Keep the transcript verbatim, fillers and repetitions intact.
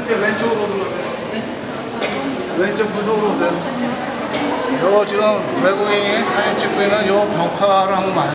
밑에 왼쪽으로 들어오세요. 왼쪽 구석으로 오세요. 요 지금 외국인이 사진 찍고 있는 요 벽화를 한번